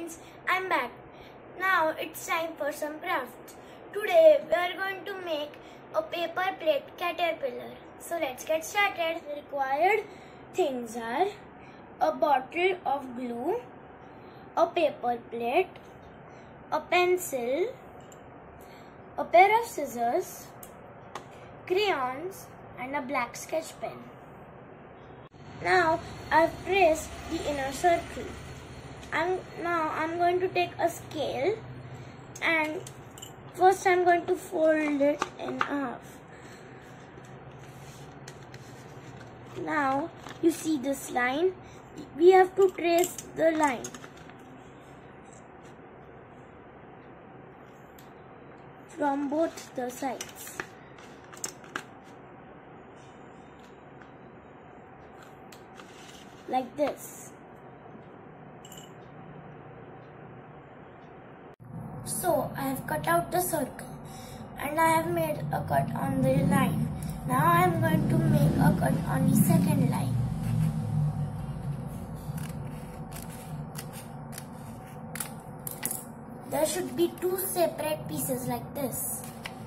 friends, I'm back. Now it's time for some crafts. Today we are going to make a paper plate caterpillar. So let's get started. The required things are a bottle of glue, a paper plate, a pencil, a pair of scissors, crayons and a black sketch pen. Now I've traced the inner circle. I'm going to take a scale and first I'm going to fold it in half. Now you see this line, we have to trace the line. From both the sides. Like this. So I have cut out the circle and I have made a cut on the line. Now I am going to make a cut on the second line. There should be two separate pieces like this.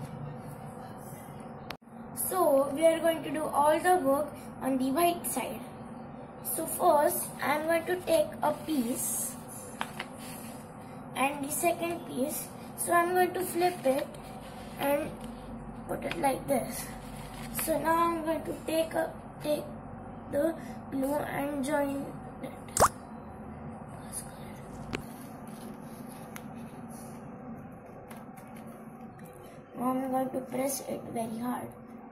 So we are going to do all the work on the white side. So first I am going to take a piece and the second piece. So I am going to flip it and put it like this. So now I am going to take the glue and join it. Now I am going to press it very hard.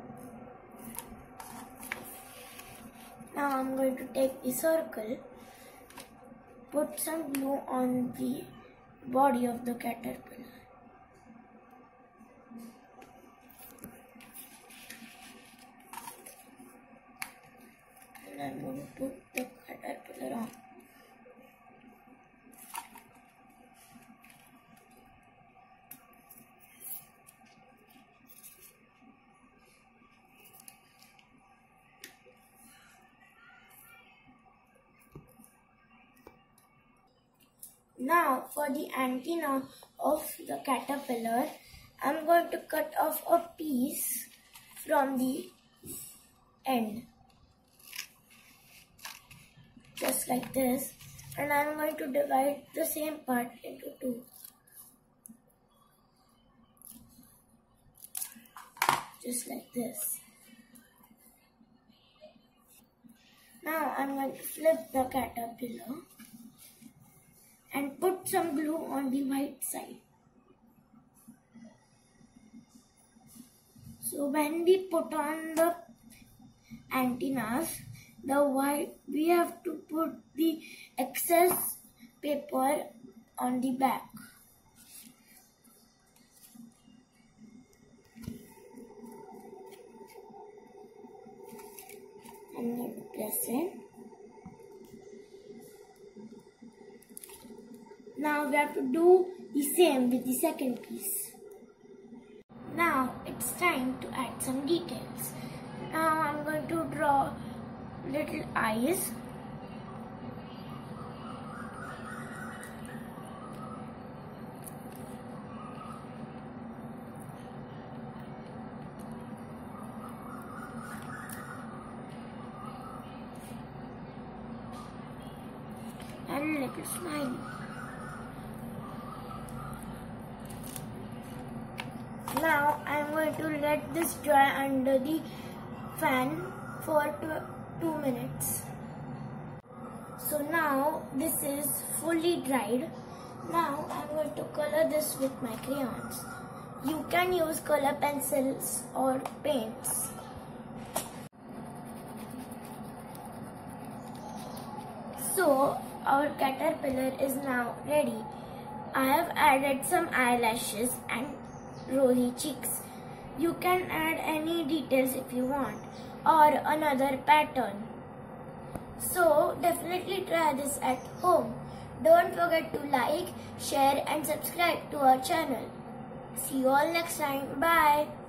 Now I am going to take the circle, put some glue on the body of the caterpillar. And I am going to put the caterpillar on. Now for the antenna of the caterpillar, I am going to cut off a piece from the end. Just like this. And I am going to divide the same part into two. Just like this. Now I am going to flip the caterpillar and put some glue on the white side. So when we put on the antennas, we have to put the excess paper on the back. I'm going to press it. Now we have to do the same with the second piece. Now it's time to add some details. Now I'm going to draw little eyes. And little smile. Now I am going to let this dry under the fan for 2 minutes. So now this is fully dried. Now I am going to color this with my crayons. You can use color pencils or paints. So our caterpillar is now ready. I have added some eyelashes and rosy cheeks. You can add any details if you want or another pattern. So definitely try this at home. Don't forget to like, share and subscribe to our channel. See you all next time. Bye.